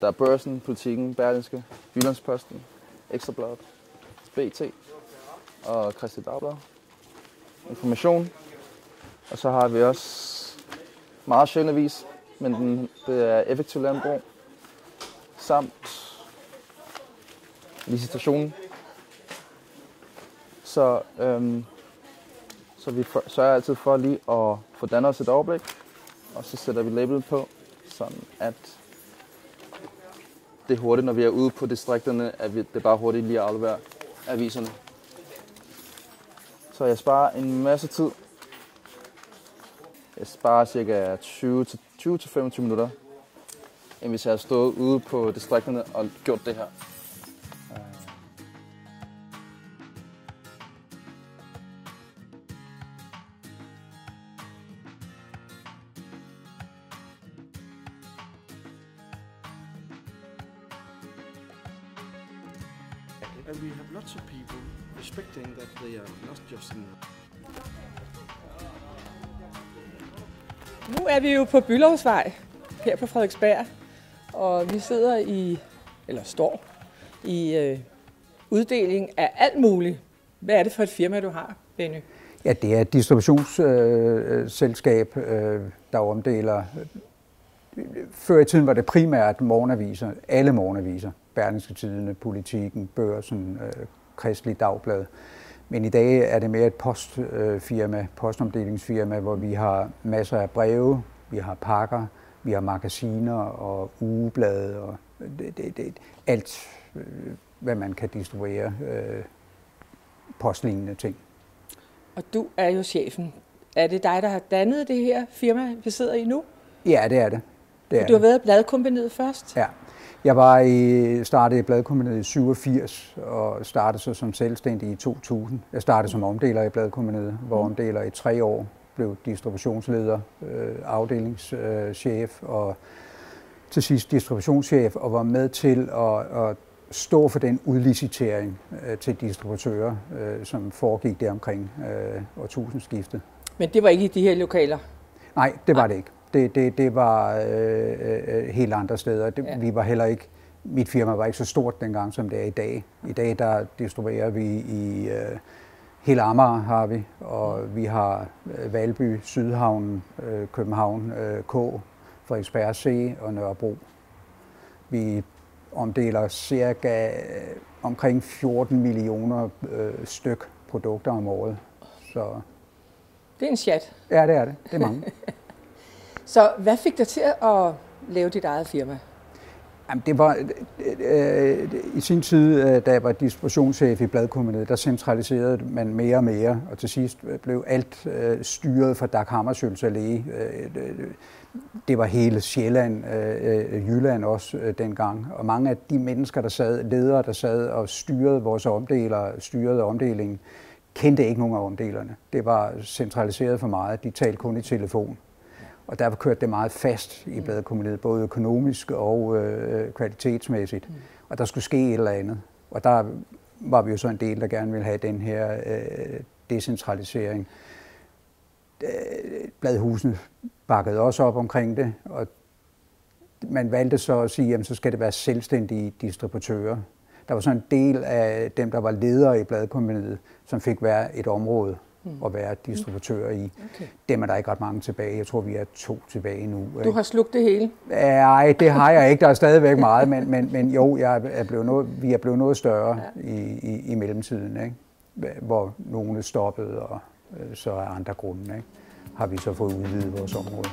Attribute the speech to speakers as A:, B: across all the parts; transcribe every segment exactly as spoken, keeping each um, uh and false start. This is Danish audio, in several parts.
A: Der er Børsen, Politikken, Berlingske, Jyllandsposten, Ekstra Bladet, B T og Kristeligt Dagblad. Information. Og så har vi også meget sjældent avis, men den, det er Effektiv Landbrug. Samt licitationen. Så, øhm, så vi for, sørger altid for lige at få dannet os et overblik. Og så sætter vi label på, sådan at det er hurtigt, når vi er ude på distrikterne, at vi, det er bare hurtigt lige at aflevere aviserne. Så jeg sparer en masse tid. Jeg sparer cirka tyve til femogtyve minutter, end hvis jeg har stået ude på distrikterne og gjort det her.
B: And we have lots of people respecting that they are not just in.
C: Nu er vi jo på Bülowsvej her på Frederiksberg, og vi sidder i, eller står i øh, uddeling af alt muligt. Hvad er det for et firma, du har, Benny?
D: Ja, det er et distributionsselskab, øh, der omdeler. Før i tiden var det primært morgenaviser, alle morgenaviser. Berlingske Tidende, Politikken, Børsen, øh, Kristeligt Dagblad. Men i dag er det mere et postfirma, postomdelingsfirma, hvor vi har masser af breve, vi har pakker, vi har magasiner og ugeblade og det, det, det, alt, hvad man kan distribuere, øh, postlignende ting.
C: Og du er jo chefen. Er det dig, der har dannet det her firma, vi sidder i nu?
D: Ja, det er det. det er
C: du har
D: det.
C: været i Bladkompagniet først?
D: Ja. Jeg var i, startede i Bladkompagniet i syvogfirs og startede så som selvstændig i to tusind. Jeg startede som omdeler i Bladkompagniet, hvor omdeler i tre år, blev distributionsleder, øh, afdelingschef og til sidst distributionschef, og var med til at, at stå for den udlicitering øh, til distributører, øh, som foregik der omkring øh, årtusindskiftet.
C: Men det var ikke i de her lokaler?
D: Nej, det var det ikke. Det, det, det var øh, øh, helt andre steder. Det, ja. Vi var heller ikke, mit firma var ikke så stort dengang, som det er i dag. I dag der distribuerer vi i øh, hele Amager har vi, og vi har øh, Valby, Sydhavnen, øh, København, øh, K, Frederiksberg C og Nørrebro. Vi omdeler cirka øh, omkring fjorten millioner øh, styk produkter om året. Så
C: det er en chat.
D: Ja, det er det. Det er mange.
C: Så hvad fik dig til at lave dit eget firma?
D: Jamen, det var øh, i sin tid, da jeg var distributionschef i Bladkompagniet, der centraliserede man mere og mere, og til sidst blev alt øh, styret fra Dag Hammarskjölds Allé. Øh, det var hele Sjælland, øh, Jylland også øh, dengang, og mange af de mennesker, der sad, ledere, der sad og styrede vores omdeler, styrede omdelingen, kendte ikke nogen af omdelerne. Det var centraliseret for meget. De talte kun i telefon. Og derfor kørte det meget fast i Bladkompagniet, både økonomisk og øh, kvalitetsmæssigt. Mm. Og der skulle ske et eller andet. Og der var vi jo så en del, der gerne ville have den her øh, decentralisering. Bladhusene bakkede også op omkring det, og man valgte så at sige, jamen så skal det være selvstændige distributører. Der var så en del af dem, der var ledere i Bladkompagniet, som fik hver et område at være distributører i. Okay. Dem er der ikke ret mange tilbage. Jeg tror, vi er to tilbage nu.
C: Du ikke? Har slugt det hele?
D: Nej, det har jeg ikke. Der er stadigvæk meget, men, men, men jo, jeg er blevet noget, vi er blevet noget større ja. i, i, i mellemtiden, ikke? Hvor nogle stoppede, og øh, så af andre grunde, ikke? Har vi så fået udvidet vores område.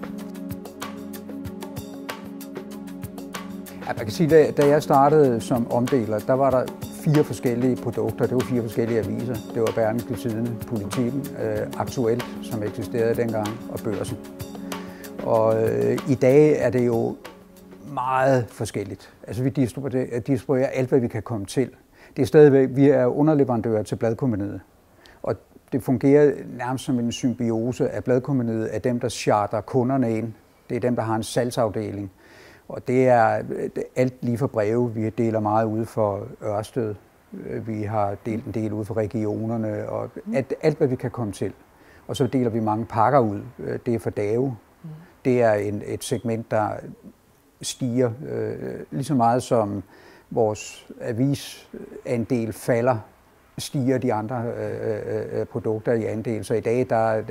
D: Ja, man kan sige, at da jeg startede som omdeler, der var der fire forskellige produkter. Det var fire forskellige aviser. Det var Berlingske Tidende, Politikken, øh, Aktuelt, som eksisterede dengang, og Børsen. Og øh, i dag er det jo meget forskelligt. Altså vi distribuerer, distribuerer alt, hvad vi kan komme til. Det er stadigvæk, vi er underleverandører til Bladkompagniet. Og det fungerer nærmest som en symbiose af Bladkompagniet, af dem, der charter kunderne ind. Det er dem, der har en salgsafdeling. Og det er alt lige for breve. Vi deler meget ude for Ørsted. Vi har delt en del ude for regionerne, og alt, alt hvad vi kan komme til. Og så deler vi mange pakker ud. Det er for Dave. Det er en, et segment, der stiger øh, lige så meget som vores avisandel falder, stiger de andre øh, øh, produkter i andel. Så i dag der er,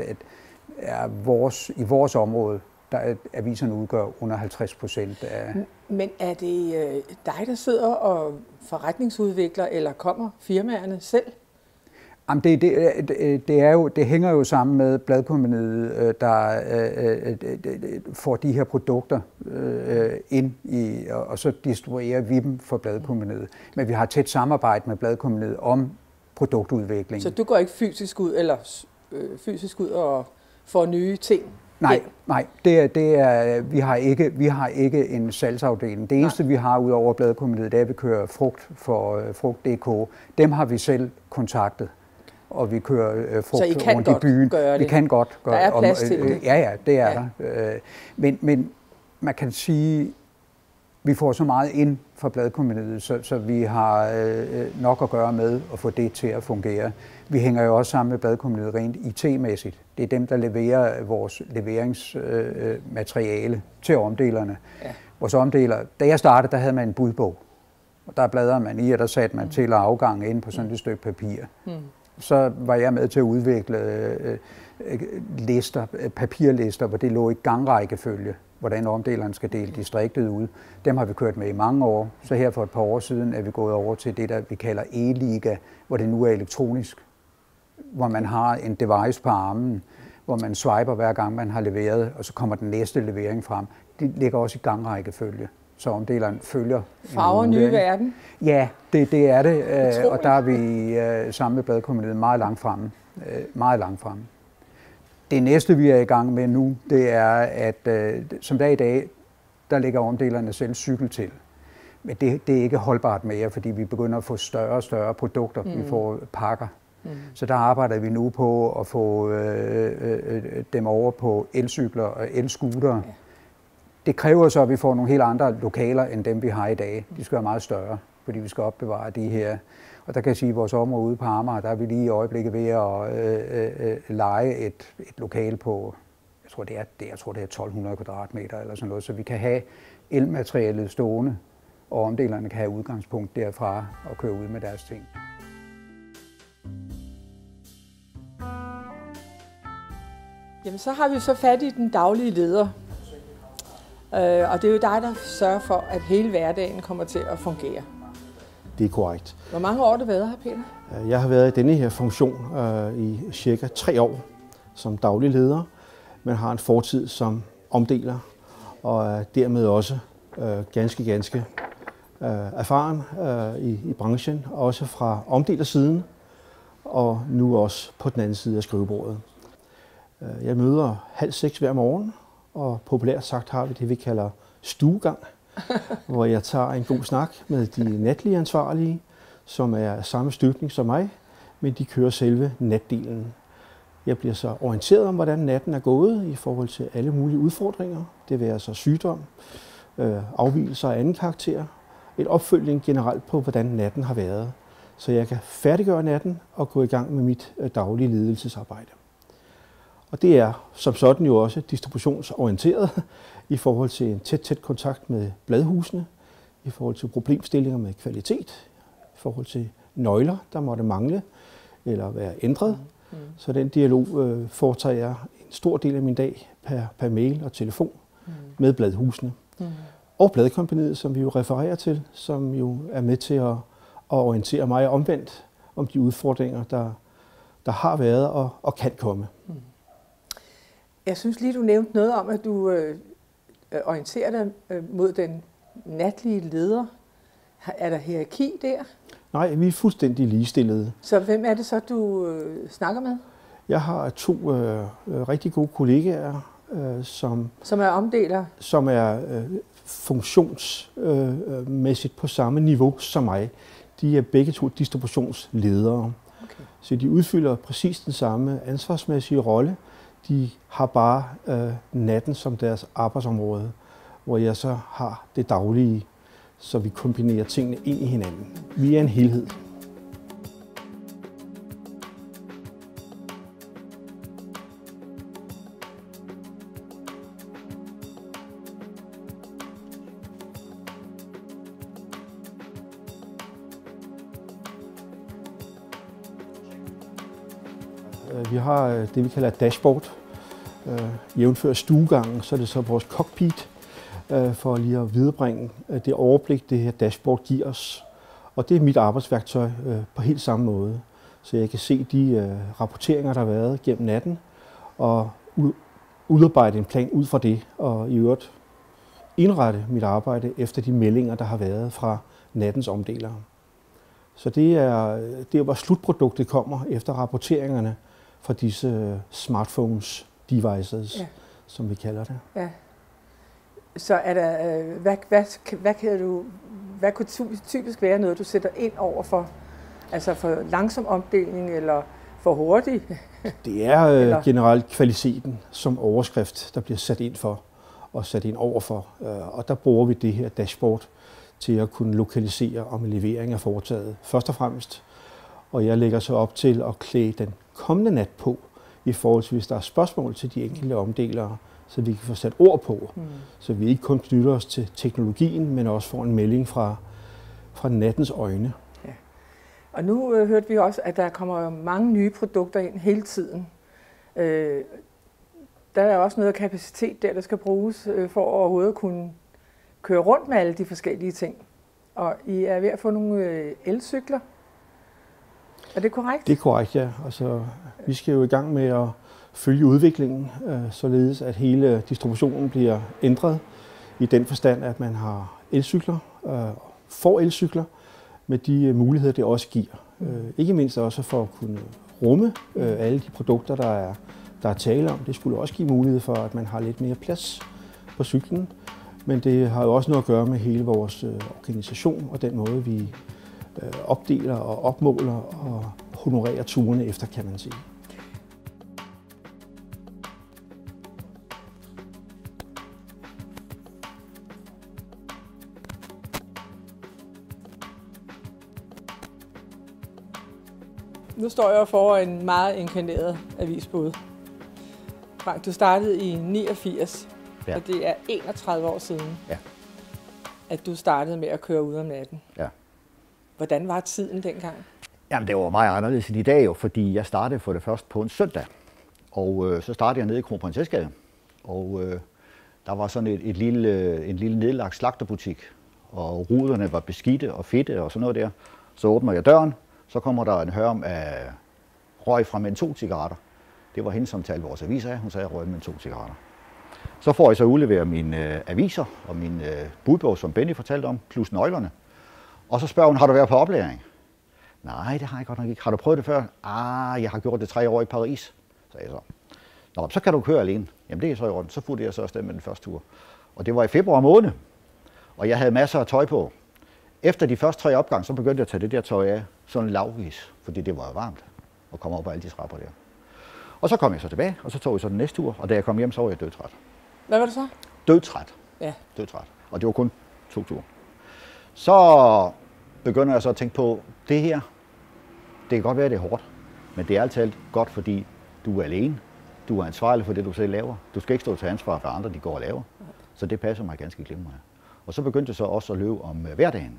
D: er vores, i vores område, der er aviserne udgør under halvtreds procent af...
C: Men er det øh, dig, der sidder og forretningsudvikler, eller kommer firmaerne selv?
D: Jamen det, det, det, er jo, det hænger jo sammen med Bladkompagniet, der øh, øh, får de her produkter øh, ind i, og så distribuerer vi dem for Bladkompagniet. Men vi har tæt samarbejde med Bladkompagniet om produktudvikling.
C: Så du går ikke fysisk ud, eller øh, fysisk ud og får nye ting?
D: Nej, nej, det er, det er, vi, har ikke, vi har ikke en salgsafdeling. Det eneste, nej. vi har ud over Bladkompagniet, det er, at vi kører frugt for uh, frugt punktum d k. Dem har vi selv kontaktet, og vi kører uh, frugt rundt i byen.
C: Gøre det.
D: Vi kan godt gøre
C: det. Der er plads
D: om,
C: til
D: uh,
C: det.
D: Ja, ja, det er ja. der. Uh, men, men man kan sige, vi får så meget ind fra Bladkompagniet, så, så vi har uh, nok at gøre med at få det til at fungere. Vi hænger jo også sammen med Bladkompagniet rent I T-mæssigt. Det er dem, der leverer vores leveringsmateriale øh, til omdelerne. Ja. Vores omdeler, da jeg startede, der havde man en budbog. Og der bladrede man i, og der satte man mm. til og afgang ind på sådan et stykke papir. Mm. Så var jeg med til at udvikle øh, lister, papirlister, hvor det lå i gangrækkefølge, hvordan omdeleren skal dele distriktet ud. Dem har vi kørt med i mange år. Så her for et par år siden er vi gået over til det, der vi kalder e-liga, hvor det nu er elektronisk, hvor man har en device på armen, hvor man swiper hver gang man har leveret, og så kommer den næste levering frem. Det ligger også i gangrækkefølge, så omdeleren følger.
C: Farver nye verden?
D: Ja, det, det er det, og der er vi sammen med Bladkompagniet meget langt fremme. Meget langt fremme. Det næste, vi er i gang med nu, det er, at som der i dag, der ligger omdelerne selv cykel til. Men det, det er ikke holdbart mere, fordi vi begynder at få større og større produkter. Mm. Vi får pakker. Mm. Så der arbejder vi nu på at få øh, øh, dem over på elcykler og elscootere. Ja. Det kræver så, at vi får nogle helt andre lokaler, end dem vi har i dag. De skal være meget større, fordi vi skal opbevare de her. Og der kan jeg sige, at vores område ude på Amager, der er vi lige i øjeblikket ved at øh, øh, leje et, et lokale på, jeg tror det er, det, jeg tror det er tolv hundrede kvadratmeter eller sådan noget, så vi kan have elmaterialet stående, og omdelerne kan have udgangspunkt derfra og køre ud med deres ting.
C: Jamen, så har vi så fat i den daglige leder. Øh, og det er jo dig, der sørger for, at hele hverdagen kommer til at fungere.
B: Det er korrekt.
C: Hvor mange år har du været her, Peter?
B: Jeg har været i denne her funktion øh, i cirka tre år som daglig leder, men har en fortid som omdeler, og er dermed også øh, ganske, ganske øh, erfaren øh, i, i branchen, også fra omdelersiden, og nu også på den anden side af skrivebordet. Jeg møder halv seks hver morgen, og populært sagt har vi det, vi kalder stuegang, hvor jeg tager en god snak med de natlige ansvarlige, som er samme støbning som mig, men de kører selve natdelen. Jeg bliver så orienteret om, hvordan natten er gået i forhold til alle mulige udfordringer. Det vil altså sygdom, afvigelser af anden karakter, et opfølgning generelt på, hvordan natten har været, så jeg kan færdiggøre natten og gå i gang med mit daglige ledelsesarbejde. Og det er som sådan jo også distributionsorienteret i forhold til en tæt, tæt kontakt med bladhusene, i forhold til problemstillinger med kvalitet, i forhold til nøgler, der måtte mangle eller være ændret. Mm. Så den dialog øh, foretager jeg en stor del af min dag per, per mail og telefon mm. med bladhusene. Mm. Og Bladkompagniet, som vi jo refererer til, som jo er med til at, at orientere mig omvendt om de udfordringer, der, der har været og, og kan komme. Mm.
C: Jeg synes lige, du nævnte noget om, at du øh, orienterer dig øh, mod den natlige leder. Er der hierarki der?
B: Nej, vi er fuldstændig ligestillede.
C: Så hvem er det så, du øh, snakker med?
B: Jeg har to øh, rigtig gode kollegaer, øh, som,
C: som er omdeler?
B: Som er øh, funktionsmæssigt øh, på samme niveau som mig. De er begge to distributionsledere. Okay. Så de udfylder præcis den samme ansvarsmæssige rolle. De har bare øh, natten som deres arbejdsområde, hvor jeg så har det daglige, så vi kombinerer tingene ind i hinanden. Vi er en helhed. Vi har det, vi kalder et dashboard. Jævnfør stuegangen, så er det så vores cockpit, for lige at viderebringe det overblik, det her dashboard giver os. Og det er mit arbejdsværktøj på helt samme måde. Så jeg kan se de rapporteringer, der har været gennem natten, og udarbejde en plan ud fra det, og i øvrigt indrette mit arbejde efter de meldinger, der har været fra nattens omdelere. Så det er, det er hvor slutproduktet kommer efter rapporteringerne fra disse smartphones, devices, ja. Som vi kalder det.
C: Ja. Så er der, hvad, hvad, hvad, kan du, hvad kunne typisk være noget, du sætter ind over for? Altså for langsom omdeling eller for hurtig?
B: Det er øh, generelt kvaliteten som overskrift, der bliver sat ind for og sat ind overfor. Og der bruger vi det her dashboard til at kunne lokalisere, om en levering er foretaget først og fremmest. Og jeg lægger så op til at klæde den kommende nat på, i forhold til hvis der er spørgsmål til de enkelte omdelere, så vi kan få sat ord på. Mm. Så vi ikke kun knytter os til teknologien, men også får en melding fra, fra nattens øjne.
C: Ja. Og nu øh, hørte vi også, at der kommer mange nye produkter ind hele tiden. Øh, der er også noget kapacitet der, der skal bruges øh, for overhovedet at kunne køre rundt med alle de forskellige ting. Og I er ved at få nogle øh, elcykler. Er det korrekt?
B: Det er korrekt, ja. Altså, vi skal jo i gang med at følge udviklingen, øh, således at hele distributionen bliver ændret i den forstand, at man har elcykler, øh, får elcykler med de muligheder, det også giver. Mm. Øh, ikke mindst også for at kunne rumme øh, alle de produkter, der er, der er tale om. Det skulle også give mulighed for, at man har lidt mere plads på cyklen. Men det har jo også noget at gøre med hele vores øh, organisation og den måde, vi øh, opdeler og opmåler og honorerer turene efter, kan man sige.
C: Nu står jeg for en meget inkarneret avisbud. Frank, du startede i niogfirs, ja. Og det er enogtredive år siden,
E: ja.
C: At du startede med at køre ud om natten.
E: Ja.
C: Hvordan var tiden dengang?
E: Jamen, det var meget anderledes end i dag, jo, fordi jeg startede for det første på en søndag. Og øh, så startede jeg nede i Kronprinsessegade. Og øh, der var sådan et, et lille, en lille nedlagt slagterbutik. Og ruderne var beskidte og fedte og sådan noget der. Så åbner jeg døren. Så kommer der en hørm af røg fra mentol-cigaretter. Det var hende, som talte vores aviser af. Hun sagde, at jeg røg mentol-cigaretter. Så får jeg så udleveret mine øh, aviser og min øh, budbog, som Benny fortalte om, plus nøglerne. Og så spørger hun, har du været på oplæring? Nej, det har jeg godt nok ikke. Har du prøvet det før? Ah, jeg har gjort det tre år i Paris, sagde jeg så. Nå, så kan du køre alene. Jamen det er så i orden. Så fulgte jeg så afsted med den første tur. Og det var i februar måned, og jeg havde masser af tøj på. Efter de første tre opgange, så begyndte jeg at tage det der tøj af, sådan lavvis, fordi det var varmt, og komme op på alle de trapper der. Og så kom jeg så tilbage, og så tog jeg så den næste tur, og da jeg kom hjem, så var jeg dødtræt.
C: Hvad var det så?
E: Dødtræt.
C: Ja.
E: Dødtræt. Og det var kun to ture. Så begynder jeg så at tænke på, det her, det kan godt være, det er hårdt, men det er altid godt, fordi du er alene. Du er ansvarlig for det, du selv laver. Du skal ikke stå til ansvar for andre, de går og laver. Så det passer mig ganske glimrende. Og så begyndte jeg så også at løbe om øh, hverdagen.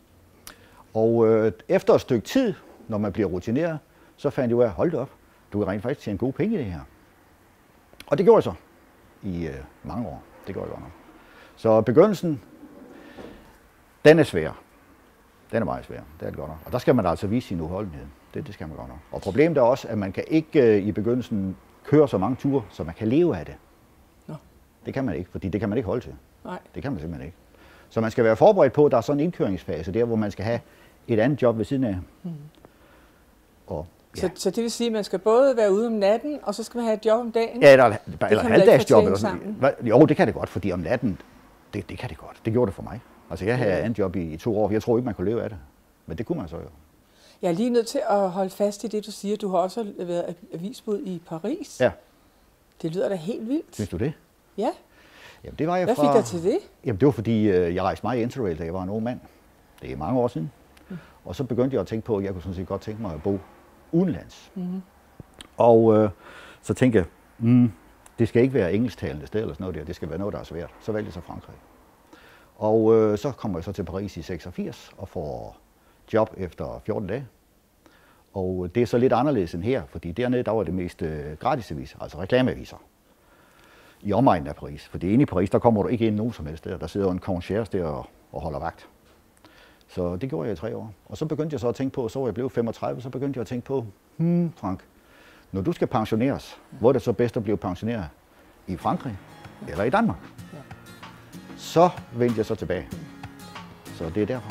E: Og øh, efter et stykke tid, når man bliver rutineret, så fandt jeg ud af, hold det op, du kan rent faktisk tjene gode penge i det her. Og det gjorde jeg så i øh, mange år. Det gjorde jeg godt nok. Så begyndelsen, den er svær. Den er meget svær, det er det godt nok. Og der skal man altså vise sin udholdenhed. Det, det skal man godt nok. Og problemet er også, at man kan ikke øh, i begyndelsen køre så mange ture, så man kan leve af det.
C: Nå.
E: Det kan man ikke, fordi det kan man ikke holde til.
C: Nej.
E: Det kan man simpelthen ikke. Så man skal være forberedt på, at der er sådan en indkøringsfase der, hvor man skal have et andet job ved siden af. Mm. Og, ja.
C: så, så det vil sige, at man skal både være ude om natten, og så skal man have et job om dagen?
E: Ja, eller, eller, eller halvdagsjob. Eller sådan. Jo, det kan det godt, fordi om natten, det, det kan det godt. Det gjorde det for mig. Altså, jeg havde andet job i, i to år. Jeg tror ikke, man kunne leve af det. Men det kunne man så jo.
C: Jeg er lige nødt til at holde fast i det, du siger. Du har også været avisbud i Paris.
E: Ja.
C: Det lyder da helt vildt.
E: Synes du det?
C: Ja.
E: Jamen, det var jeg
C: Hvad
E: fra...
C: fik dig til det?
E: Jamen, det var fordi, øh, jeg rejste meget i Interrail, da jeg var en ung mand. Det er mange år siden. Mm. Og så begyndte jeg at tænke på, at jeg kunne sådan set godt tænke mig at bo udenlands. Mm. Og øh, så tænkte jeg, mm, det skal ikke være engelsktalende sted eller sådan noget der. Det skal være noget, der er svært. Så valgte jeg så Frankrig. Og øh, så kommer jeg så til Paris i seksogfirs og får job efter fjorten dage. Og det er så lidt anderledes end her, fordi dernede der var det mest øh, gratisaviser, altså reklameaviser. I omegnen af Paris. For det inde i Paris, der kommer du ikke ind nogen som helst der. Der sidder en concierge der og, og holder vagt. Så det gjorde jeg i tre år. Og så begyndte jeg så at tænke på, så var jeg blevet femogtredive, så begyndte jeg at tænke på, hmm, Frank, når du skal pensioneres, hvor er det så bedst at blive pensioneret? I Frankrig eller i Danmark? Ja. Så vendte jeg så tilbage. Så det er derfor.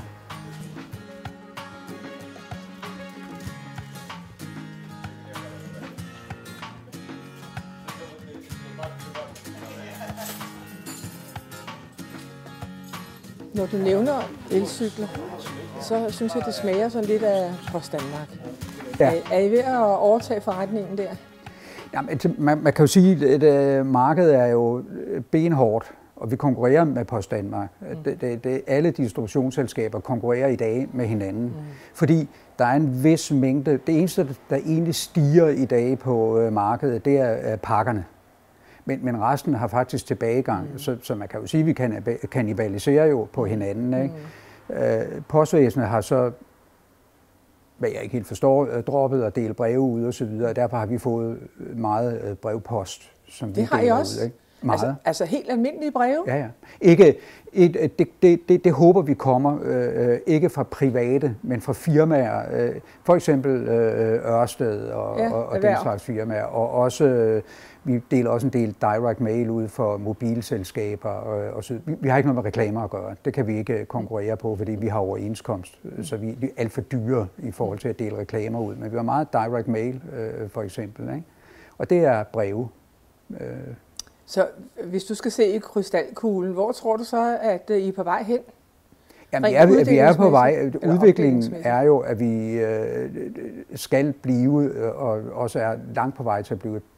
C: Når du nævner elcykler, så synes jeg, det smager sådan lidt af Post Danmark. Ja. Er, er I ved at overtage forretningen der?
D: Jamen, man, man kan jo sige, at markedet er jo benhårdt, og vi konkurrerer med Post Danmark. Mm. Det, det, det, alle distributionsselskaber konkurrerer i dag med hinanden, mm. fordi der er en vis mængde. Det eneste, der egentlig stiger i dag på markedet, det er pakkerne. Men, men resten har faktisk tilbagegang, mm. så, så man kan jo sige, at vi kan kannibaliserer jo på hinanden. Ikke? Mm. Øh, postvæsenet har så, hvad jeg ikke helt forstår, droppet at dele breve ud og så videre, og derfor har vi fået meget brevpost, som
C: det
D: vi
C: har I også?
D: Ud, ikke? Meget.
C: Altså, altså helt almindelige breve?
D: Ja, ja. Ikke, et, det, det, det, det håber vi kommer, øh, ikke fra private, men fra firmaer. Øh, for eksempel øh, Ørsted og, ja, og, og den slags firmaer. Og også, øh, vi deler også en del direct mail ud for mobilselskaber. Og, og så, vi, vi har ikke noget med reklamer at gøre. Det kan vi ikke konkurrere på, fordi vi har overenskomst. Så vi er alt for dyre i forhold til at dele reklamer ud. Men vi har meget direct mail, øh, for eksempel. Ikke? Og det er breve. Øh,
C: Så hvis du skal se i krystalkuglen, hvor tror du så, at I er på vej hen?
D: Jamen, vi, er, vi er på vej. Udviklingen er jo, at vi øh, skal blive, og også er langt på vej til at blive et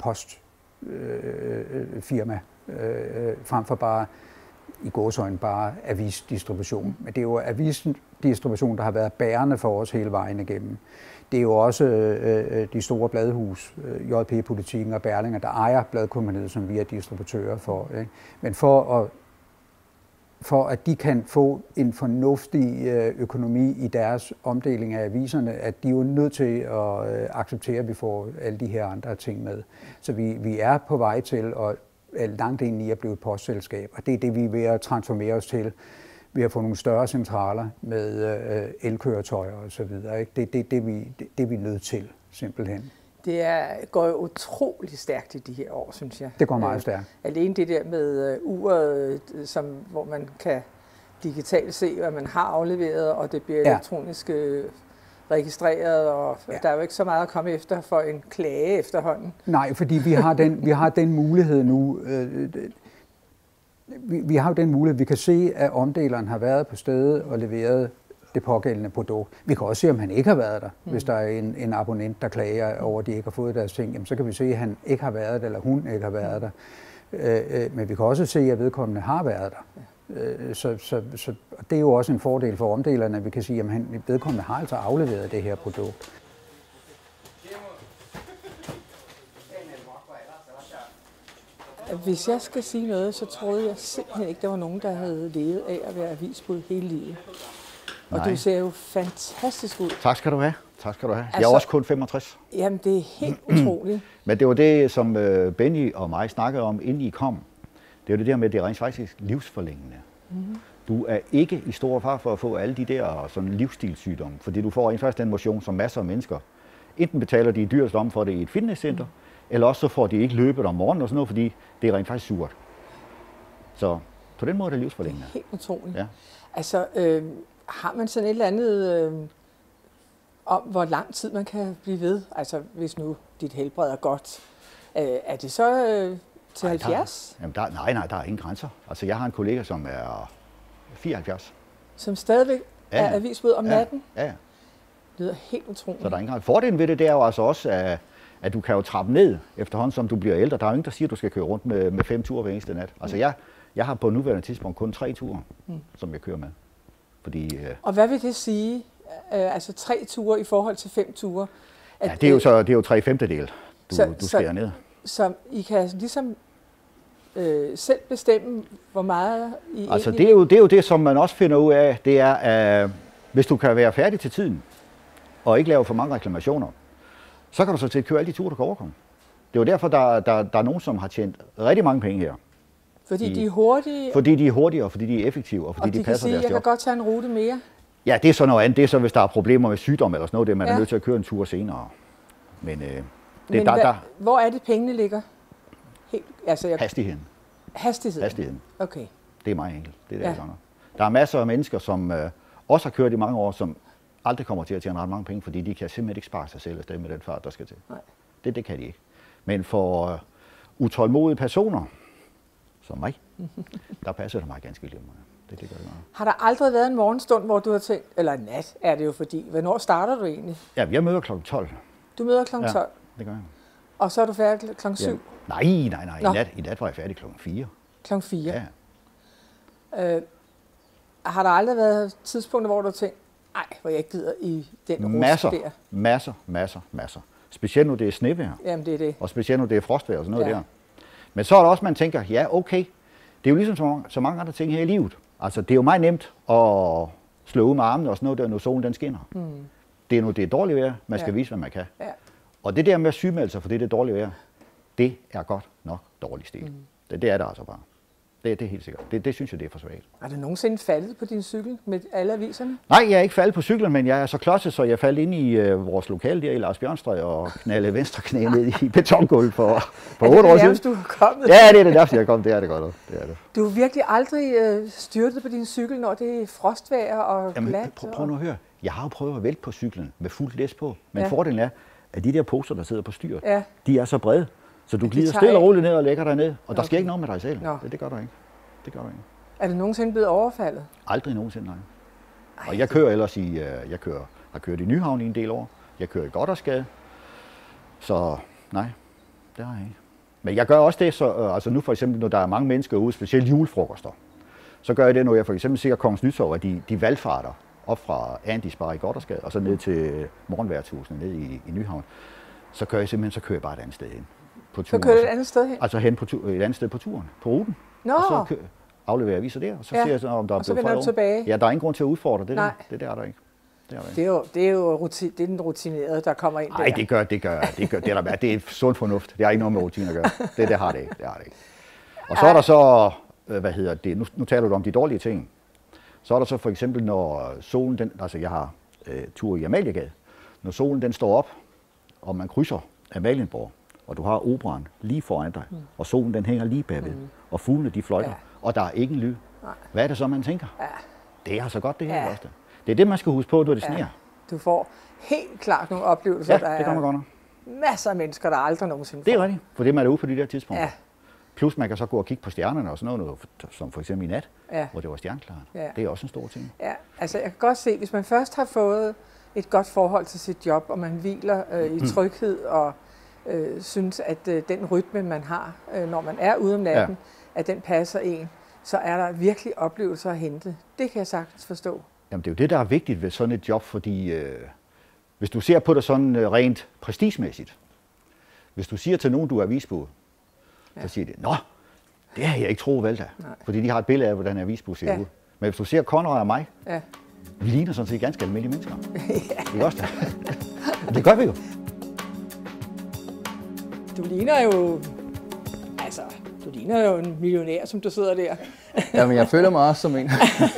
D: postfirma, øh, øh, frem for bare i gåseøjne bare avisdistribution. Men det er jo avisdistribution, der har været bærende for os hele vejen igennem. Det er jo også øh, de store bladhus, øh, J P-politikken og Berlinger, der ejer bladkompaniet, som vi er distributører for. Ikke? Men for at, for at de kan få en fornuftig øh, økonomi i deres omdeling af aviserne, at de er jo nødt til at øh, acceptere, at vi får alle de her andre ting med. Så vi, vi er på vej til at langt ind i at blive et postselskab, og det er det, vi er ved at transformere os til. Vi har fået nogle større centraler med øh, elkøretøjer og så videre. Ikke? Det, det, det, vi, det, det er vi nødt til, simpelthen.
C: Det er, går jo utrolig stærkt i de her år, synes jeg.
D: Det går meget stærkt.
C: Øh, alene det der med uh, uret, som, hvor man kan digitalt se, hvad man har afleveret, og det bliver ja. elektronisk øh, registreret, og ja. der er jo ikke så meget at komme efter for en klage efterhånden. Nej, fordi vi har den, vi har den mulighed nu. Øh, vi, vi har jo den mulighed, vi kan se, at omdeleren har været på stedet og leveret det pågældende produkt. Vi kan også se, om han ikke har været der. Mm. Hvis der er en, en abonnent, der klager over, at de ikke har fået deres ting, jamen, så kan vi se, at han ikke har været der, eller hun ikke har været der. Øh, øh, men vi kan også se, at vedkommende har været der. Øh, så, så, så det er jo også en fordel for omdelerne, at vi kan sige, at han, vedkommende har altså afleveret det her produkt. Hvis jeg skal sige noget, så troede jeg simpelthen ikke, der var nogen, der havde levet af at være avisbud hele livet. Og Nej. Du ser jo fantastisk ud.
E: Tak skal du have. Tak skal du have. Altså, jeg er også kun femogtres.
C: Jamen, det er helt utroligt.
E: Men det var det, som Benny og mig snakkede om, inden I kom. Det er jo det der med, at det er rent faktisk livsforlængende. Mm-hmm. Du er ikke i stor fare for at få alle de der sådan livsstilssygdomme, fordi du får rent faktisk den motion, som masser af mennesker. Enten betaler de i dyrest om for det i et fitnesscenter, mm. eller også så får de ikke løbet om morgenen og sådan noget, fordi det er rent faktisk surt. Så på den måde er det livsforlængende.
C: Helt utroligt.
E: Ja.
C: Altså, øh, har man sådan et eller andet øh, om, hvor lang tid man kan blive ved? Altså, hvis nu dit helbred er godt, øh, er det så øh, til nej, halvfjerds?
E: Der, jamen der, nej, nej, der er ingen grænser. Altså, jeg har en kollega, som er fireoghalvfjerds.
C: Som stadigvæk ja, er avisbud om
E: ja,
C: natten?
E: Ja, ja.
C: Det lyder helt utroligt.
E: Så der er ingen grænser. Fordelen ved det, det er jo altså også, at, at du kan jo trappe ned efterhånden, som du bliver ældre. Der er jo ingen, der siger, at du skal køre rundt med, med fem ture hver eneste nat. Altså, jeg, jeg har på nuværende tidspunkt kun tre ture, mm. som jeg kører med. Fordi, øh...
C: Og hvad vil det sige? Øh, altså tre ture i forhold til fem ture?
E: At, ja, det er jo, så, det er jo tre femtedel, du,
C: så,
E: du skærer ned.
C: Så I kan ligesom øh, selv bestemme, hvor meget I
E: Altså
C: egentlig...
E: det er, jo, det er jo det, som man også finder ud af, det er, at hvis du kan være færdig til tiden, og ikke lave for mange reklamationer, så kan du så til at køre alle de ture, der kan overkomme. Det er jo derfor, der, der, der er nogen, som har tjent rigtig mange penge her.
C: Fordi de, de er hurtige?
E: Fordi de er hurtige, og fordi de er effektive, og fordi
C: og
E: de,
C: de
E: passer
C: sige,
E: deres job.
C: Jeg kan godt tage en rute mere?
E: Ja, det er så noget andet. Det er så, hvis der er problemer med sygdom eller sådan noget, det man
C: ja.
E: er nødt til at køre en tur senere. Men, øh, det,
C: Men
E: der,
C: hvad,
E: der,
C: hvor er det, pengene ligger? Helt, altså jeg...
E: Hastigheden.
C: Hastigheden?
E: Hastigheden.
C: Okay.
E: Det er meget enkelt. Det er det,
C: ja.
E: jeg gør. Der er masser af mennesker, som øh, også har kørt i mange år, som aldrig kommer til at tjene ret mange penge, fordi de kan simpelthen ikke spare sig selv afsted med den fart, der skal til.
C: Nej.
E: Det, det kan de ikke. Men for øh, utålmodige personer, som mig, der passer det mig ganske glimrende. Det, det gør det meget.
C: Har der aldrig været en morgenstund, hvor du har tænkt, eller nat er det jo fordi, hvornår starter du egentlig?
E: Ja, jeg møder klokken tolv.
C: Du møder klokken tolv?
E: Ja, det gør jeg.
C: Og så er du færdig klokken syv?
E: Ja. Nej, nej, nej. I nat, I nat var jeg færdig klokken fire.
C: Klokken fire?
E: Ja.
C: Øh, har der aldrig været tidspunkter, hvor du har tænkt, nej, hvor jeg ikke gider i den
E: masser,
C: rust der?
E: Masser, masser, masser. Specielt nu det er snevejr.
C: Jamen det er det.
E: Og specielt nu det er frostvejr og sådan noget
C: ja.
E: der. Men så er der også, man tænker, ja okay, det er jo ligesom så, så mange andre ting her i livet. Altså det er jo meget nemt at slå ud med armene og sådan noget der, når solen den skinner. Mm. Det er nu det er dårligt vejr, man skal ja. vise, hvad man kan. Ja. Og det der med at sygemelde sig, for det er dårligt vejr, det er godt nok dårlig stil. Mm. Det, det er det altså bare. Det, det er helt sikkert. Det, det synes jeg, det er for svagt.
C: Er du nogensinde faldet på din cykel med alle aviserne?
E: Nej, jeg er ikke faldet på cyklen, men jeg er så klodset, så jeg faldt ind i øh, vores lokale der i Lars Bjørnstræd og knaldede venstre knæ ned i betongulvet for, for otte år siden.
C: Du er kommet?
E: Ja, det er det nærmeste, jeg er kommet. Det er det godt. Det er det.
C: Du er virkelig aldrig øh, styrtet på din cykel, når det er frostvejr og
E: Jamen,
C: glat?
E: Prøv, prøv nu at høre. Jeg har jo prøvet at vælte på cyklen med fuldt læs på, men
C: ja.
E: fordelen er, at de der poser, der sidder på styret,
C: ja.
E: de er så brede, så du glider stille og roligt ned og lægger dig ned, og okay. der sker ikke noget med dig selv.
C: Nå.
E: Det, det gør der ikke. Det gør der ikke.
C: Er du nogensinde blevet overfaldet?
E: Aldrig nogensinde, nej. Ej, og jeg kører ellers i, jeg kører, har kørt i Nyhavn i en del år. Jeg kører i Goddersgade. Så nej, det har jeg ikke. Men jeg gør også det, så, altså nu for eksempel, når der er mange mennesker ude, specielt julefrokoster, så gør jeg det, når jeg for eksempel ser Kongens Nytorv, at de, de valgfarter op fra Andis Bar i Goddersgade, og så ned til morgenværtshusene ned i, i Nyhavn. Så kører jeg simpelthen, så kører jeg bare et andet sted hen. På turen,
C: så kører du et andet sted hen?
E: Altså hen på tu, et andet sted på turen, på ruten.
C: Nå.
E: Og så kører, afleverer aviser der, og så ja. ser jeg, så, om der er blevet
C: fred over.
E: tilbage. Ja, der er ingen grund til at udfordre det. Der. Det der er der ikke. Det er, der
C: det er jo, det er jo rutin, det er den rutinerede, der kommer ind.
E: Nej, det gør det gør det gør det er der, det er sund fornuft. Det har ikke noget med rutine at gøre. Det, det har det ikke. Det har det ikke. Og så er der så, hvad hedder det? Nu, nu taler du om de dårlige ting. Så er der så for eksempel, når solen den, altså jeg har øh, tur i Amaliegade, når solen den står op, og man krydser Amalienborg, og du har operan lige foran dig, mm. og solen den hænger lige bagved, mm. og fuglene de fløjter, ja. og der er ikke en lyd. Nej. Hvad er det så, man tænker? Ja. Det er altså godt, det her ja. også. Det er det, man skal huske på, når det ja. sneer.
C: Du får helt klart nogle oplevelser,
E: ja,
C: der
E: det kommer godt nok.
C: Masser af mennesker, der aldrig nogensinde får.
E: Det er rigtigt, for det man er ude på de der tidspunkter.
C: Ja.
E: Plus man kan så gå og kigge på stjernerne og sådan noget, som for eksempel i nat, ja. hvor det var stjerneklart. Ja. Det er også en stor ting.
C: Ja, altså jeg kan godt se, hvis man først har fået et godt forhold til sit job, og man hviler øh, i tryghed og øh, synes, at øh, den rytme, man har, øh, når man er ude om natten, ja. at den passer en, så er der virkelig oplevelser at hente. Det kan jeg sagtens forstå. Jamen
E: det er jo det, der er vigtigt ved sådan et job, fordi øh, hvis du ser på det sådan øh, rent prestigemæssigt, hvis du siger til nogen, du er avisbud, ja. så siger de, nå, det har jeg ikke troet vel da, fordi de har et billede af, hvordan en avisbud ser ja. ud. Men hvis du ser Conrad og mig, ja. vi ligner sådan set ganske almindelige mennesker. ja. Det er også det. Det gør vi jo.
C: Du ligner jo, altså, du ligner jo en millionær, som du sidder der.
A: Jamen, jeg føler mig også som en.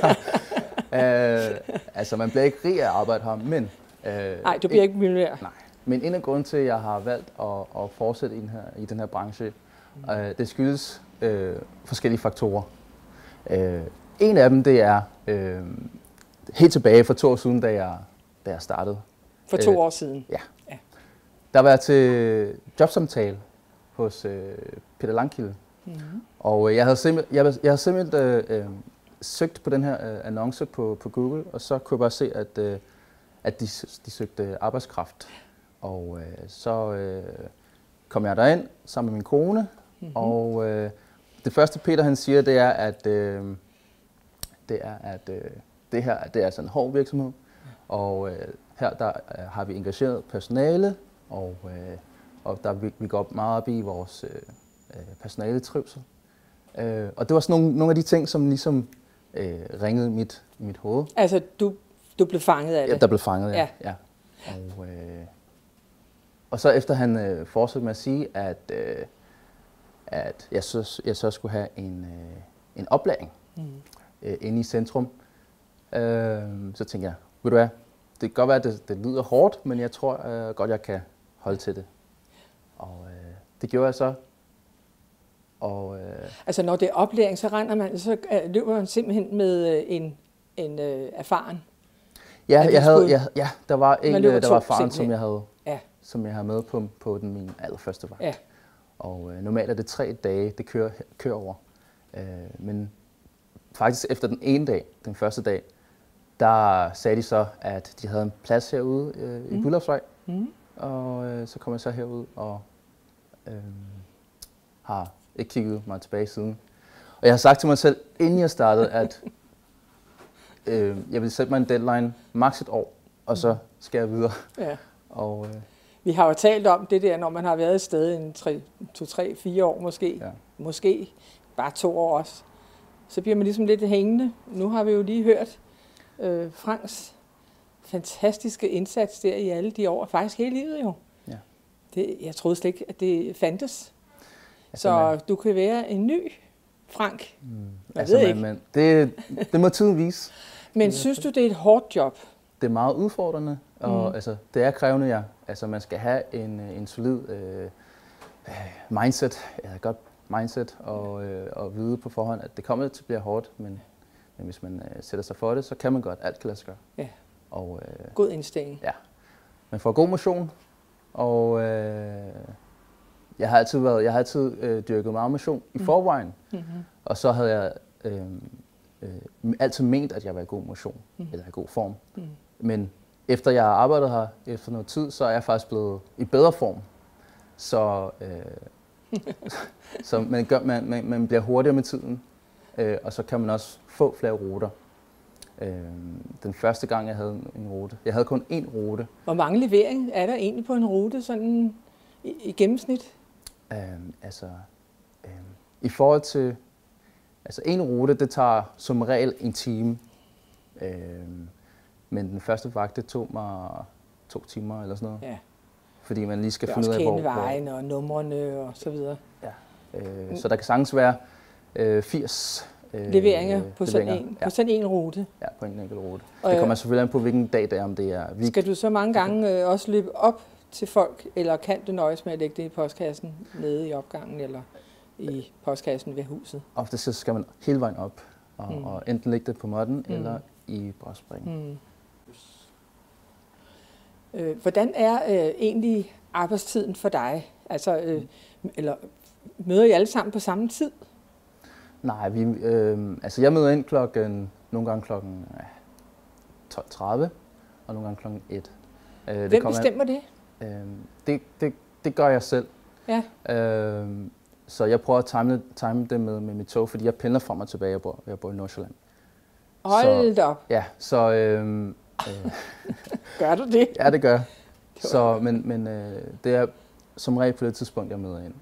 A: uh, altså, man bliver ikke rig af at arbejde her, men...
C: Nej, uh, du bliver ikke millionær.
A: Nej, men en af grunden til, at jeg har valgt at, at fortsætte i den her, i den her branche, mm. uh, det skyldes uh, forskellige faktorer. Uh, en af dem, det er uh, helt tilbage for to år siden, da jeg, da jeg startede.
C: For to uh, år siden?
A: Ja. ja. Der var jeg til jobsamtale hos uh, Peter Langkilde. Mm-hmm. Og jeg havde simpelthen, jeg, jeg havde simpelthen øh, øh, søgt på den her øh, annonce på, på Google, og så kunne jeg bare se, at, øh, at de, de søgte arbejdskraft. Og øh, så øh, kom jeg derind sammen med min kone, mm-hmm. og øh, det første Peter han siger, det er, at, øh, det, er, at øh, det her det er sådan en hård virksomhed, og øh, her der øh, har vi engageret personale, og, øh, og der vi, vi går meget op i vores øh, personaletrivsel. Øh, og det var sådan nogle, nogle af de ting, som ligesom øh, ringede mit, i mit hoved.
C: Altså, du, du blev fanget af det?
A: Ja, der blev fanget, ja. ja. ja. Og, øh, og så efter han øh, fortsatte med at sige, at, øh, at jeg, så, jeg så skulle have en, øh, en oplæring mm. øh, inde i centrum, øh, så tænkte jeg, ved du hvad, det kan godt være, at det, det lyder hårdt, men jeg tror øh, godt, jeg kan holde til det. Og øh, det gjorde jeg så. Og, øh,
C: altså når det er oplæring, så regner man, så løber man simpelthen med en, en øh, erfaren.
A: Ja, jeg havde, ja, ja, der var en, der var erfaren, som jeg havde,
C: ja.
A: som jeg havde med på, på den min allerførste vagt.
C: Ja.
A: Og øh, normalt er det tre dage, det kører, kører over. Øh, men faktisk efter den ene dag, den første dag, der sagde de så, at de havde en plads herude øh, mm. i Byllovsvej. Mm. Og øh, så kom jeg så herud og øh, har ikke kigget mig tilbage siden. Og jeg har sagt til mig selv, inden jeg startede, at øh, jeg vil sætte mig en deadline maks et år, og så skal jeg videre.
C: Ja.
A: Og, øh,
C: Vi har jo talt om det der, når man har været et sted en tre, to, tre, fire år måske, ja. måske bare to år også, så bliver man ligesom lidt hængende. Nu har vi jo lige hørt øh, Franks fantastiske indsats der i alle de år, faktisk hele livet jo. Ja. Det, jeg troede slet ikke, at det fandtes. Altså, så man, du kan være en ny Frank. Mm, jeg
A: altså,
C: ved ikke.
A: Man, det, det må tiden vise.
C: Men synes du, det er et hårdt job?
A: Det er meget udfordrende, og mm. altså, det er krævende, ja. Altså, man skal have en, en solid øh, mindset, ja, godt mindset, og, øh, og vide på forhånd, at det kommer til at blive hårdt, men, men hvis man øh, sætter sig for det, så kan man godt. Alt kan lade sig gøre.
C: Ja.
A: Og, øh,
C: god indstilling.
A: Ja. Man får god motion, og øh, jeg har altid, været, jeg har altid øh, dyrket meget motion i forvejen, mm-hmm. og så havde jeg øh, øh, altid ment, at jeg var i god motion, mm. eller i god form. Mm. Men efter jeg har arbejdet her efter noget tid, så er jeg faktisk blevet i bedre form. Så, øh, så man, gør, man, man, man bliver hurtigere med tiden, øh, og så kan man også få flere ruter. Øh, den første gang, jeg havde en rute, jeg havde kun én rute.
C: Hvor mange levering er der egentlig på en rute, sådan i, i gennemsnit?
A: Øh, altså, øh, i forhold til, altså en rute, det tager som regel en time. Øh, men den første vagt, det tog mig to timer eller sådan noget. Ja. Fordi man lige skal finde ud af, hvor...
C: vejen og numrene og så videre.
A: Ja. Øh, mm. Så der kan sagtens være øh, firs øh,
C: leveringer på sådan en, ja. på sådan en rute.
A: Ja, på en enkelt rute. Og det kommer selvfølgelig an på, hvilken dag det er, om det er week.
C: Skal du så mange gange øh, også løbe op til folk, eller kan du nøjes med at lægge det i postkassen nede i opgangen, eller i postkassen ved huset?
A: Ofte så skal man hele vejen op, og, mm. og enten lægge det på måtten, mm. eller i brostspringen. Mm.
C: Øh, hvordan er øh, egentlig arbejdstiden for dig? Altså, øh, eller møder I alle sammen på samme tid?
A: Nej, vi, øh, altså jeg møder ind klokken, nogle gange klokken ja, tolv tredive, og nogle gange klokken et. Øh,
C: Hvem
A: det
C: bestemmer det?
A: Øh, det, det? Det gør jeg selv.
C: Ja.
A: Øh, så jeg prøver at time, time det med, med mit tog, fordi jeg pendler frem og tilbage, jeg bor, jeg bor i Nordsjælland.
C: Hold da op.
A: Ja, så... Øh, øh,
C: gør du det?
A: Ja, det gør jeg. Så, men men øh, det er som regel på det tidspunkt, jeg møder ind.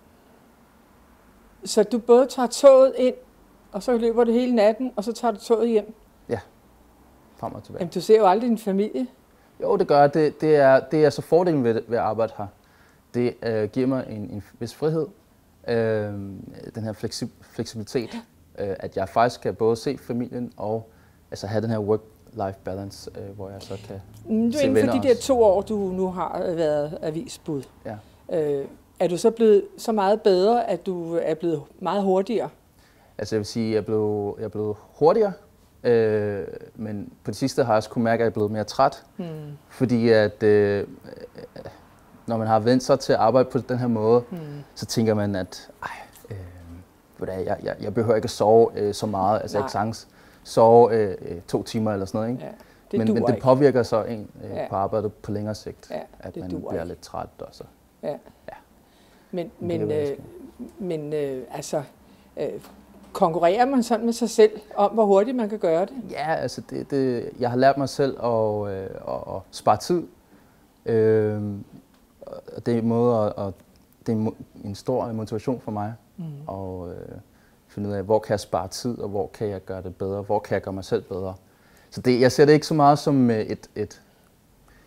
C: Så du både tager toget ind, og så løber det hele natten, og så tager du toget hjem?
A: Ja, frem og tilbage.
C: Jamen, du ser jo aldrig din familie.
A: Jo, det gør jeg. Det, det, er, det er så fordelen ved, ved at arbejde her. Det øh, giver mig en, en vis frihed. Øh, den her flexi- fleksibilitet. Øh, at jeg faktisk kan både se familien og altså, have den her work-life balance, øh, hvor jeg så kan
C: mm,
A: se
C: inden for de der
A: også.
C: to år, du nu har været avisbud,
A: ja.
C: øh, er du så blevet så meget bedre, at du er blevet meget hurtigere?
A: Altså jeg vil sige, at jeg er blevet, jeg er blevet hurtigere. Øh, men på det sidste har jeg også kunne mærke, at jeg er blevet mere træt. Hmm. Fordi at øh, når man har vendt sig til at arbejde på den her måde, hmm. så tænker man, at ej, øh, jeg, jeg, jeg behøver ikke at sove øh, så meget. Altså Nej. ikke sagtens sove øh, to timer eller sådan noget. Ikke? Ja, det men, men det påvirker så en øh, ja. på arbejdet på længere sigt, ja, at man bliver ikke. lidt træt også.
C: Ja. Ja. Men, men, øh, men øh, altså... Øh, konkurrerer man sådan med sig selv om, hvor hurtigt man kan gøre det?
A: Ja, altså det, det, jeg har lært mig selv at, øh, at, at spare tid. Øh, og det er en måde at, at, det er en stor motivation for mig mm. at øh, finde ud af, hvor kan jeg spare tid, og hvor kan jeg gøre det bedre, hvor kan jeg gøre mig selv bedre. Så det, jeg ser det ikke så meget som et, et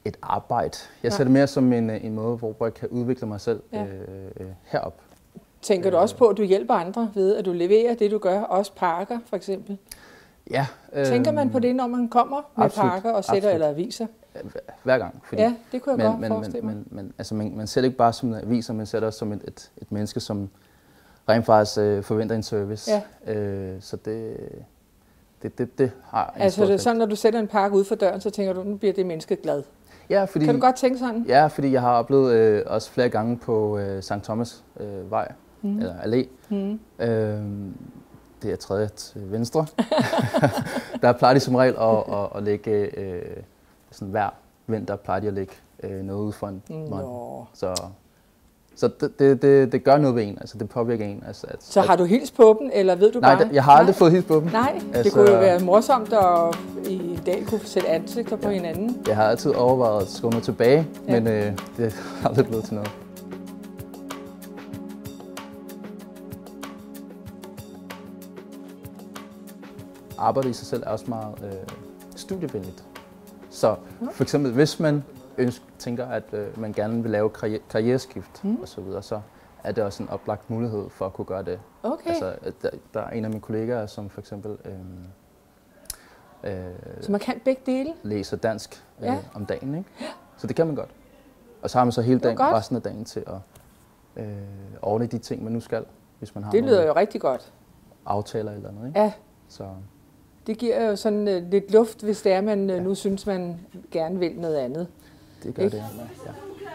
A: et arbejde. Jeg ser det mere som en, en måde, hvor jeg kan udvikle mig selv
C: Ja.
A: øh, herop.
C: Tænker du også på, at du hjælper andre ved, at du leverer det, du gør, også pakker for eksempel?
A: Ja. Øh,
C: Tænker man på det, når man kommer med
A: absolut,
C: pakker og sætter
A: absolut.
C: eller aviser?
A: Hver gang. Fordi,
C: Ja, det kunne jeg
A: men,
C: godt
A: men,
C: forestille mig.
A: men, men, men altså, man, man ser det ikke bare som en aviser, man ser det også som et, et, et menneske, som rent faktisk øh, forventer en service.
C: Ja.
A: Øh, så det, det, det, det har en
C: Altså
A: stor
C: det er
A: effekt.
C: sådan, når du sætter en pakke ud for døren, så tænker du, nu bliver det menneske glad.
A: Ja, fordi,
C: Kan du godt tænke sådan?
A: Ja, fordi jeg har oplevet øh, også flere gange på øh, Sankt Thomas øh, vej, mm. eller allé. Mm. Øh, det er tredje til venstre. Der plejer de som regel at, at, at lægge, øh, sådan hver vinter plejer de at lægge øh, noget ud for en måned. Så, så det, det, det, det gør noget ved en, altså det påvirker en. Altså, at,
C: Så har du hils på dem, eller ved du
A: nej,
C: bare?
A: Nej, jeg har aldrig fået hils på dem.
C: Nej, det
A: altså,
C: kunne jo være morsomt at i dag kunne sætte ansigter på
A: ja.
C: hinanden.
A: Jeg har altid overvejet at skrive noget tilbage,
C: Ja.
A: men øh, det har aldrig blevet til noget. Arbejdet i sig selv er også meget øh, studievenligt. Så for eksempel, hvis man ønsker, tænker, at øh, man gerne vil lave karriere, karriereskift mm. osv., så, så er det også en oplagt mulighed for at kunne gøre det.
C: Okay.
A: Altså, der, der er en af mine kollegaer, som for eksempel øh, øh,
C: Så man kan begge dele?
A: læser dansk øh,
C: Ja.
A: om dagen, ikke? Så det kan man godt. Og så har man så hele dagen,
C: godt.
A: resten af dagen til at øh, ordne de ting, man nu skal, hvis man har
C: Det lyder
A: nogle
C: jo rigtig godt.
A: aftaler eller noget, ikke?
C: Ja,
A: Så
C: det giver jo sådan uh, lidt luft, hvis det er, man uh, nu synes, man gerne vil noget andet.
A: det gør
C: Ikke?
A: det. Ja.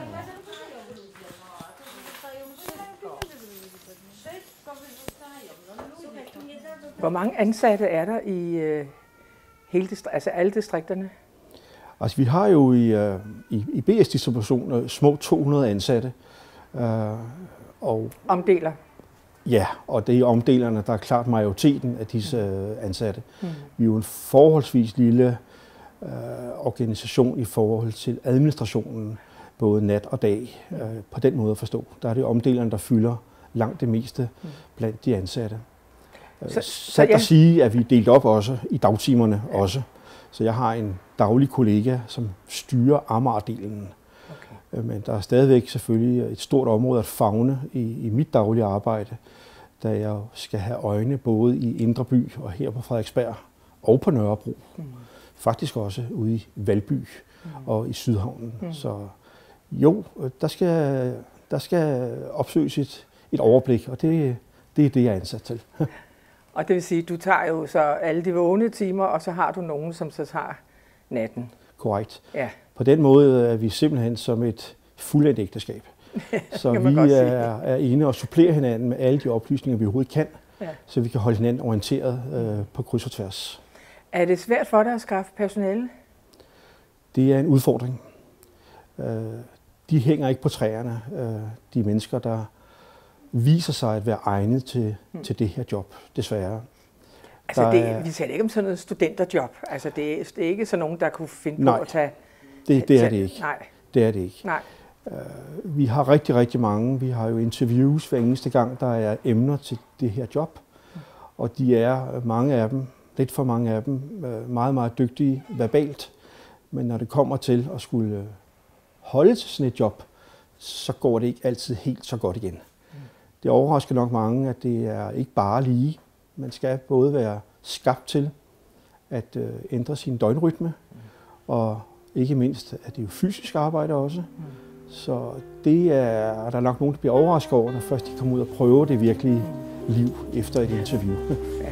C: Hvor mange ansatte er der i uh, hele distri- altså alle distrikterne?
B: Altså, vi har jo i, øh, i, i B S-distribution øh, små to hundrede ansatte. Øh, og
C: Omdeler?
B: ja, og det er omdelerne, der er klart majoriteten af disse øh, ansatte. Mm. Vi er jo en forholdsvis lille øh, organisation i forhold til administrationen, både nat og dag, øh, på den måde at forstå. Der er det omdelerne, der fylder langt det meste mm. blandt de ansatte. Så, Sandt at sige, at vi er delt op også i dagtimerne ja. også. Så jeg har en daglig kollega, som styrer Amager-delen. Okay. Men der er stadigvæk selvfølgelig et stort område at favne i, i mit daglige arbejde, da jeg skal have øjne både i Indre By og her på Frederiksberg og på Nørrebro. Mm. Faktisk også ude i Valby mm. og i Sydhavnen. Mm. Så jo, der skal, der skal opsøges et, et overblik, og det, det er det, jeg er ansat til.
C: Og det vil sige, at du tager jo så alle de vågne timer, og så har du nogen, som så tager natten.
B: Korrekt.
C: Ja.
B: På den måde er vi simpelthen som et fuldendt ægteskab. Så vi er, er inde og supplerer hinanden med alle de oplysninger, vi overhovedet kan, ja. Så vi kan holde hinanden orienteret øh, på kryds og tværs.
C: Er det svært for dig at skaffe personale?
B: Det er en udfordring. Øh, de hænger ikke på træerne, øh, de mennesker, der viser sig at være egnet til, hmm. til det her job, desværre.
C: Altså, det, er, vi taler ikke om sådan noget studenterjob. Altså, det er, det er ikke sådan nogen, der kunne finde
B: nej,
C: på at tage...
B: det, det er det ikke.
C: Nej,
B: det er det ikke.
C: Nej.
B: Uh, vi har rigtig, rigtig mange. Vi har jo interviews hver eneste gang, der er emner til det her job. Hmm. Og de er, mange af dem, lidt for mange af dem, meget, meget dygtige verbalt. Men når det kommer til at skulle holde til sådan et job, så går det ikke altid helt så godt igen. Det overrasker nok mange, at det er ikke bare lige. Man skal både være skabt til at øh, ændre sin døgnrytme, og ikke mindst at det er jo fysisk arbejde også. Så det er, er der nok nogen, der bliver overrasket over, når først de kommer ud og prøver det virkelige liv efter et interview.